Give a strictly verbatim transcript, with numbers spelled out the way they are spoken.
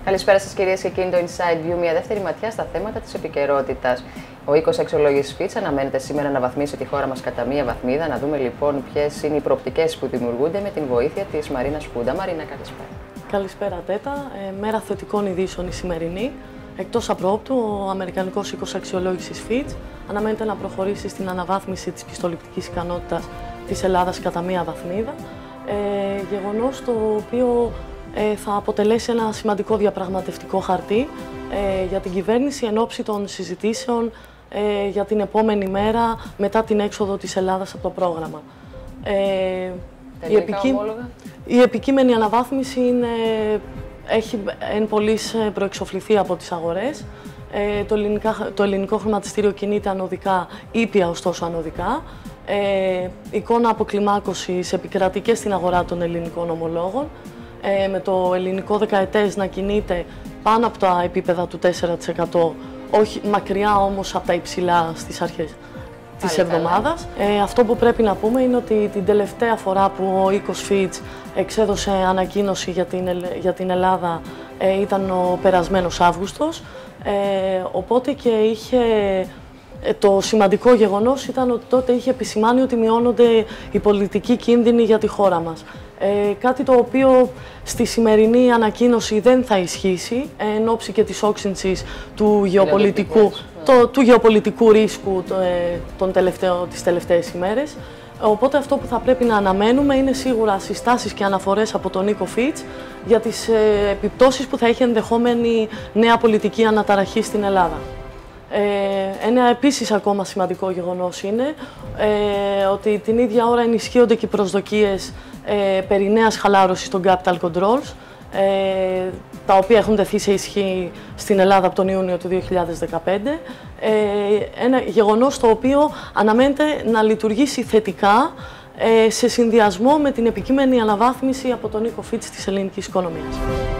Καλησπέρα σας κυρίες και κύριοι, το Inside View, μια δεύτερη ματιά στα θέματα της επικαιρότητας. Ο οίκος αξιολόγησης Fitch αναμένεται σήμερα να βαθμίσει τη χώρα μας κατά μία βαθμίδα. Να δούμε λοιπόν ποιες είναι οι προοπτικές που δημιουργούνται με την βοήθεια της Μαρίνα Σπούντα. Μαρίνα, καλησπέρα. Καλησπέρα Τέτα. Ε, μέρα θετικών ειδήσεων η σημερινή. Εκτός απρόπτου, ο Αμερικανικός οίκος αξιολόγησης Fitch αναμένεται να προχωρήσει στην αναβάθμιση της πιστοληπτικής ικανότητας της Ελλάδας κατά μία βαθμίδα. Ε, γεγονός το οποίο ε, θα αποτελέσει ένα σημαντικό διαπραγματευτικό χαρτί ε, για την κυβέρνηση εν ώψη των συζητήσεων ε, για την επόμενη μέρα μετά την έξοδο της Ελλάδας από το πρόγραμμα. Ε, η, επικεί... η επικείμενη αναβάθμιση είναι, έχει εν πολλοίς προεξοφληθεί από τις αγορές. Ε, το, ελληνικά, το ελληνικό χρηματιστήριο κινείται ανωδικά, ήπια ωστόσο ανωδικά. Ε, εικόνα αποκλιμάκωσης επικρατεί και στην αγορά των ελληνικών ομολόγων, ε, με το ελληνικό δεκαετές να κινείται πάνω από τα επίπεδα του τέσσερα τοις εκατό, όχι μακριά όμως από τα υψηλά στις αρχές της εβδομάδας. Ε, αυτό που πρέπει να πούμε είναι ότι την τελευταία φορά που ο οίκος Fitch εξέδωσε ανακοίνωση για την, για την Ελλάδα ε, ήταν ο περασμένος Αύγουστος, ε, οπότε και είχε... Το σημαντικό γεγονός ήταν ότι τότε είχε επισημάνει ότι μειώνονται οι πολιτικοί κίνδυνοι για τη χώρα μας. Ε, κάτι το οποίο στη σημερινή ανακοίνωση δεν θα ισχύσει, εν ώψη και της όξυνσης του γεωπολιτικού, το, του γεωπολιτικού ρίσκου το, ε, τον τελευταίο, τις τελευταίες ημέρες. Οπότε αυτό που θα πρέπει να αναμένουμε είναι σίγουρα συστάσεις και αναφορές από τον οίκο Fitch για τις ε, επιπτώσεις που θα έχει ενδεχόμενη νέα πολιτική αναταραχή στην Ελλάδα. Ε, ένα επίσης ακόμα σημαντικό γεγονός είναι ε, ότι την ίδια ώρα ενισχύονται και οι προσδοκίες ε, περί νέας χαλάρωσης των capital controls, ε, τα οποία έχουν τεθεί σε ισχύ στην Ελλάδα από τον Ιούνιο του δύο χιλιάδες δεκαπέντε. Ε, ένα γεγονός το οποίο αναμένεται να λειτουργήσει θετικά ε, σε συνδυασμό με την επικείμενη αναβάθμιση από τον οίκο Fitch της ελληνικής οικονομίας.